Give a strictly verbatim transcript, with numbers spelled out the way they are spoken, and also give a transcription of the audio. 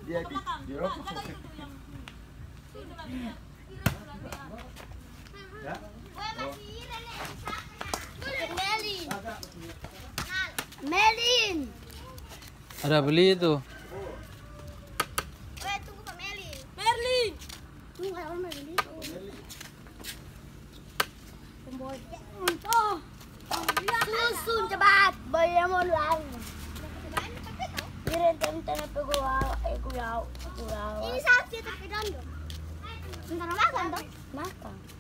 Dia di di rokok. Ya. Melin. Melin. Ada beli itu. Weh, tunggu Pak Melin. Merlin. Tunggu kalau Merlin. Oh. Susun cepat. Bayar mau lang. Iren tenten apa gua? Eh gua. Gua. Ini saat dia tapi dondo. Bentar makan dong. Makan.